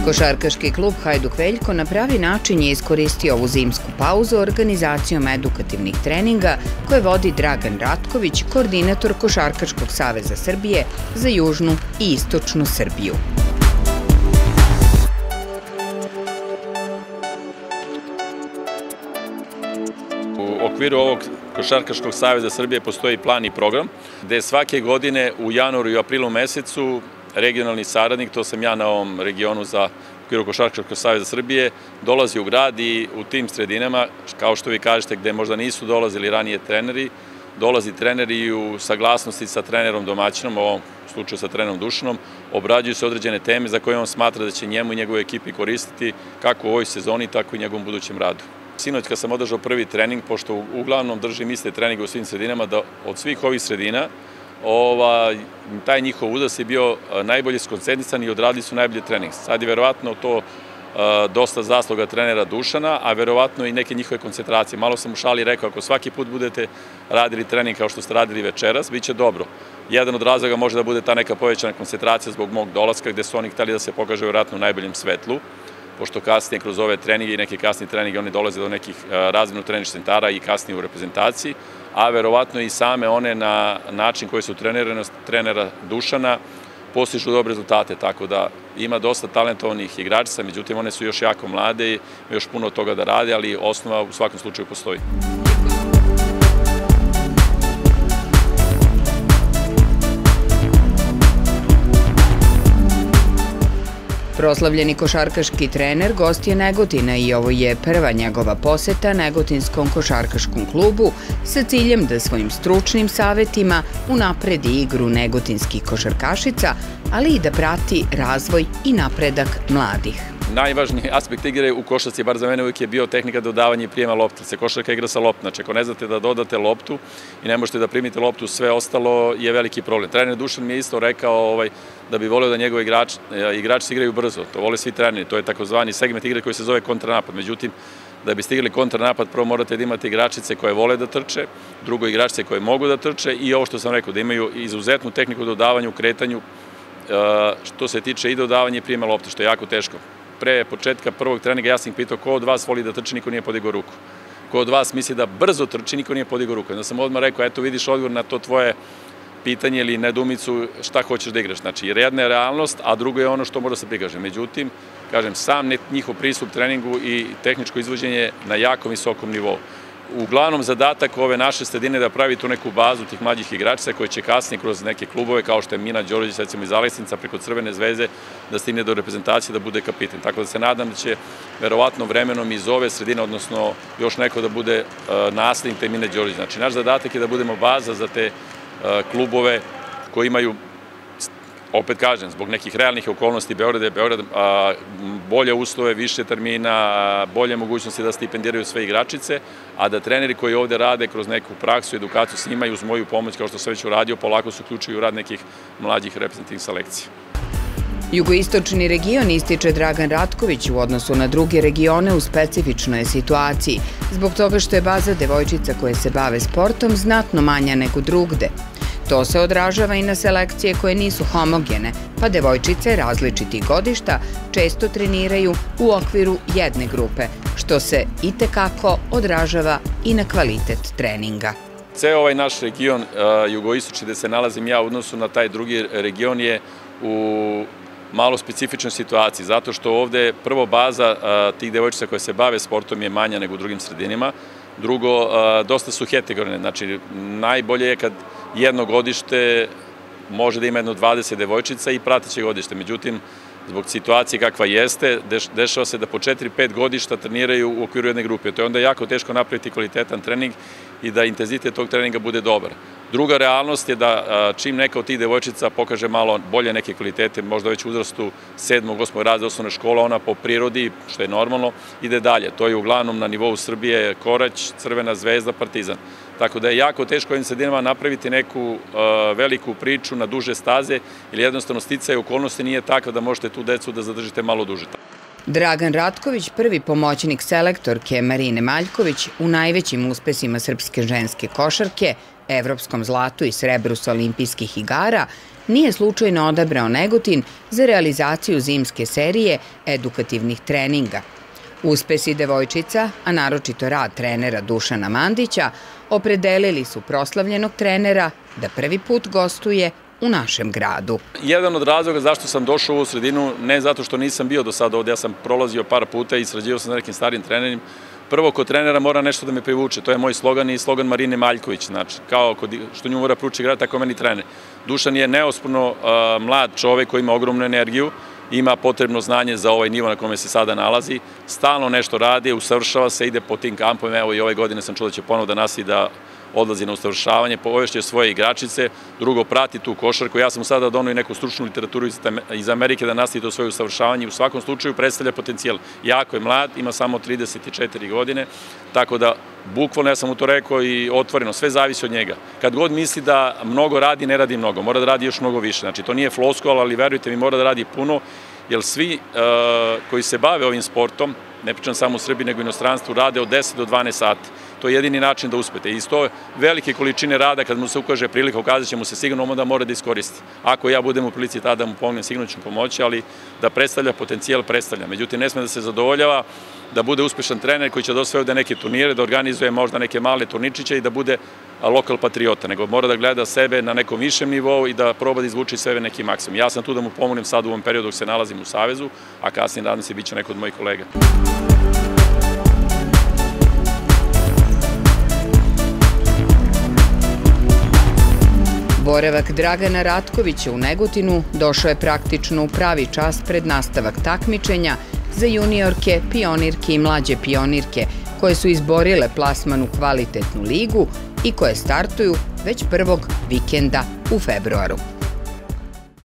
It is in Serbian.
Košarkaški klub Hajduk Veljko na pravi način je iskoristio ovu zimsku pauzu organizacijom edukativnih treninga koje vodi Dragan Ratković, koordinator Košarkaškog saveza Srbije za južnu i istočnu Srbiju. U okviru ovog Košarkaškog saveza Srbije postoji plan i program gde svake godine u januaru i aprilu mesecu regionalni saradnik, to sam ja na ovom regionu za okviru Košarkaškog saveza Srbije, dolazi u grad i u tim sredinama, kao što vi kažete, gde možda nisu dolazili ranije treneri, dolazi trener i u saglasnosti sa trenerom domaćinom, u ovom slučaju sa trenerom Dušanom, obrađuju se određene teme za koje on smatra da će njemu i njegove ekipi koristiti kako u ovoj sezoni, tako i njegovom budućem radu. Sinoć kad sam održao prvi trening, pošto uglavnom držim iste treninge u svim sredinama, da od svih ovih sredina taj njihov udas je bio najbolje skoncentrisan i odradili su najbolje trening. Sad je verovatno to dosta zasluga trenera Dušana, a verovatno i neke njihove koncentracije. Malo sam u šali rekao, ako svaki put budete radili trening kao što ste radili večeras, bit će dobro. Jedan od razloga može da bude ta neka povećana koncentracija zbog mog dolaska, gde su oni hteli da se pokaže verovatno u najboljem svetlu, pošto kasnije kroz ove treninge i neke kasnije treninge oni dolaze do nekih razmjena treninških centara i kasnije u reprezentaciji, a verovatno i same one na način koji su trenera Dušana postižu dobre rezultate, tako da ima dosta talentovanih igračica, međutim one su još jako mlade i još puno toga da rade, ali osnova u svakom slučaju postoji. Proslavljeni košarkaški trener gost je Negotina i ovo je prva njegova poseta Negotinskom košarkaškom klubu sa ciljem da svojim stručnim savetima unapredi igru negotinskih košarkašica, ali i da prati razvoj i napredak mladih. Najvažniji aspekt igre u košarci, bar za mene, uvijek je bio tehnika dodavanja i prijema lopte. Se košarka igra sa loptom, znači ako ne znate da dodate loptu i ne možete da primite loptu, sve ostalo je veliki problem. Trener Dušan mi je isto rekao da bi volio da njegovi igrači igraju brzo. To vole svi treneri, to je takozvani segment igre koji se zove kontranapad. Međutim, da biste igrali kontranapad, prvo morate da imate igračice koje vole da trče, drugo igračice koje mogu da trče i ovo što sam rekao, da imaju izuzetnu tehniku dodavanja u kretanju, što se tiče i dodavanja i prijema lopte, što je jako teško. Pre početka prvog treninga ja sam ih pitao ko od vas voli da trči, niko nije podigao ruku. Ko od vas misli da brzo trči, niko nije podigao ruku. Onda sam odmah rekao, eto vidiš odgovor na to tvoje pitanje ili nedoumicu šta hoćeš da igraš. Znači, jer jedna je realnost, a drugo je ono što mora se prikaže. Međutim, kažem, sam njihov pristup treningu i tehničko izvođenje na jako visokom nivou. Uglavnom, zadatak ove naše sredine je da pravi tu neku bazu tih mlađih igračica koje će kasnije kroz neke klubove, kao što je Mina Đorđević, recimo iz Aleksinca, preko Crvene zvezde, da stigne do reprezentacije, da bude kapitan. Tako da se nadam da će verovatno vremenom iz ove sredine, odnosno još neko da bude naslednik te Mine Đorđević. Znači, naš zadatak je da budemo baza za te klubove koji imaju, opet kažem, zbog nekih realnih okolnosti Beograd bolje uslove, više termina, bolje mogućnosti da stipendiraju sve igračice, a da treneri koji ovde rade kroz neku praksu i edukaciju s njima i uz moju pomoć, kao što sam već uradio, polako se uključuju u rad nekih mlađih reprezentativnih selekcija. Jugoistočni region, ističe Dragan Ratković, u odnosu na druge regione u specifičnoj situaciji, zbog toga što je baza devojčica koje se bave sportom znatno manja nego drugde. To se odražava i na selekcije koje nisu homogene, pa devojčice različitih godišta često treniraju u okviru jedne grupe, što se itekako odražava i na kvalitet treninga. Ceo ovaj naš region, jugoistočni, gde se nalazim ja u odnosu na taj drugi region, je u malo specifičnoj situaciji, zato što ovde prvo baza tih devojčica koje se bave sportom je manja nego u drugim sredinama. Drugo, dosta su heterogene, znači najbolje je kad jedno godište može da ima jedno 20 devojčica i prateće godište. Međutim, zbog situacije kakva jeste, dešava se da po 4-5 godišta treniraju u okviru jedne grupe. To je onda jako teško napraviti kvalitetan trening i da intenzitet tog treninga bude dobar. Druga realnost je da čim neka od tih devojčica pokaže malo bolje neke kvalitete, možda već u uzrastu 7. 8. razreda osnovne škole, ona po prirodi, što je normalno, ide dalje. To je uglavnom na nivou Srbije Korać, Crvena zvezda, Partizan. Tako da je jako teško ovim sredinama napraviti neku veliku priču na duže staze, ili jednostavno sticaj okolnosti nije takav da možete tu decu da zadržite malo duže. Dragan Ratković, prvi pomoćnik selektorke Marine Maljković u najvećim uspesima srpske ženske košarke, evropskom zlatu i srebru sa olimpijskih igara, nije slučajno odabrao Negotin za realizaciju zimske serije edukativnih treninga. Uspesi devojčica, a naročito rad trenera Dušana Mandića, opredelili su proslavljenog trenera da prvi put gostuje u našem gradu. Jedan od razloga zašto sam došao u ovu sredinu, ne zato što nisam bio do sada ovde, ja sam prolazio par puta i sarađivao sam sa nekim starim trenerima. Prvo, kod trenera mora nešto da me privuče, to je moj slogan i slogan Marine Maljković, znači, kao što nju mora privući grad, tako meni trener. Dušan je neosporno mlad čovek koji ima ogromnu energiju, ima potrebno znanje za ovaj nivo na kome se sada nalazi, stalno nešto radi, usavršava se, ide po tim kampovima, evo i ove godine sam čuo da će ponovo da nastavi da odlazi na usavršavanje, povešće svoje igračice, drugo prati tu košarku. Ja sam sada donio neku stručnu literaturu iz Amerike da nastavi to svoje usavršavanje i u svakom slučaju predstavlja potencijal. Jako je mlad, ima samo 34 godine, tako da bukvalno ja sam mu to rekao i otvoreno, sve zavisi od njega. Kad god misli da mnogo radi, ne radi mnogo, mora da radi još mnogo više. Znači to nije floskula, ali verujte mi, mora da radi puno, jer svi koji se bave ovim sportom, ne pričam samo u Srbiji nego i inostranstvu, rade od 10 do 12 sati. To je jedini način da uspete. Iz to velike količine rada, kad mu se ukaže prilika, ukazat će mu se sigurno da mora da iskoristi. Ako ja budem u prilici tada da mu pomognem, sigurno ću pomoći, ali da predstavlja potencijal, predstavlja. Međutim, ne sme da se zadovoljava, da bude uspešan trener koji će da osvoje ovde neke turnire, da organizuje možda neke male turničiće i da bude lokal patriota, nego mora da gleda sebe na nekom višem nivou i da proba da izvuče sebe neki maksimum. Ja sam tu da mu pomognem sad u ovom periodu dok se nalazim u Savezu, a kasnije nadam se biće neko od mojih kolega. Boravak Dragana Ratkovića u Negotinu došao je praktično u pravi čas pred nastavak takmičenja za juniorke, pionirke i mlađe pionirke koje su izborile plasman u kvalitetnu ligu i koje startuju već prvog vikenda u februaru.